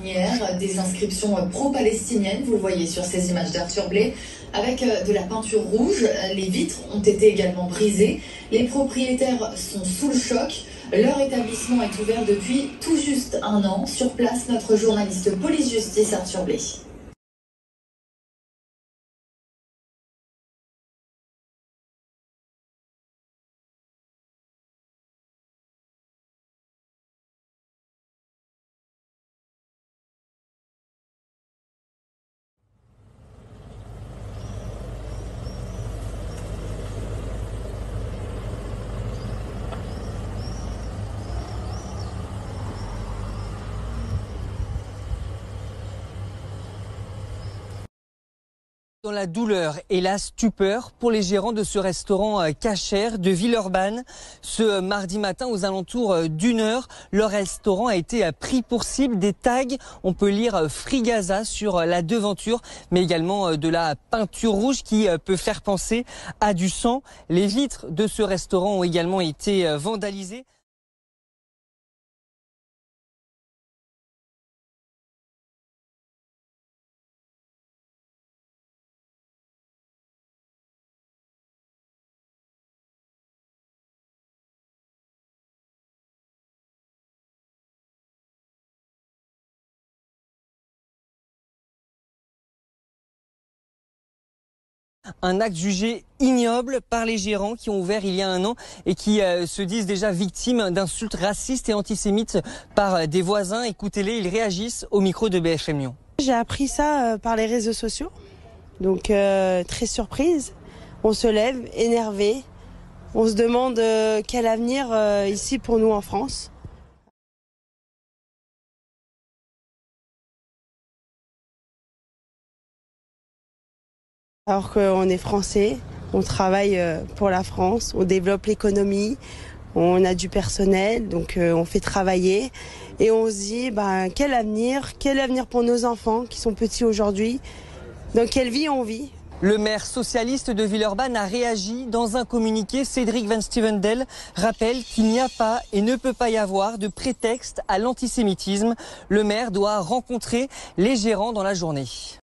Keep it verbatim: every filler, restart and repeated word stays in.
bannières, des inscriptions pro-palestiniennes, vous le voyez sur ces images d'Arthur Blay, avec de la peinture rouge. Les vitres ont été également brisées. Les propriétaires sont sous le choc. Leur établissement est ouvert depuis tout juste un an. Sur place, notre journaliste police-justice Arthur Blay. Dans la douleur et la stupeur pour les gérants de ce restaurant cachère de Villeurbanne. Ce mardi matin, aux alentours d'une heure, leur restaurant a été pris pour cible. Des tags, on peut lire Free Gaza sur la devanture, mais également de la peinture rouge qui peut faire penser à du sang. Les vitres de ce restaurant ont également été vandalisées. Un acte jugé ignoble par les gérants qui ont ouvert il y a un an et qui euh, se disent déjà victimes d'insultes racistes et antisémites par euh, des voisins. Écoutez-les, ils réagissent au micro de B F M Lyon. J'ai appris ça euh, par les réseaux sociaux, donc euh, très surprise. On se lève, énervé, on se demande euh, quel avenir euh, ici pour nous en France. Alors qu'on est français, on travaille pour la France, on développe l'économie, on a du personnel, donc on fait travailler. Et on se dit, ben, quel avenir, quel avenir pour nos enfants qui sont petits aujourd'hui, dans quelle vie on vit. Le maire socialiste de Villeurbanne a réagi dans un communiqué. Cédric Van Stevendel rappelle qu'il n'y a pas et ne peut pas y avoir de prétexte à l'antisémitisme. Le maire doit rencontrer les gérants dans la journée.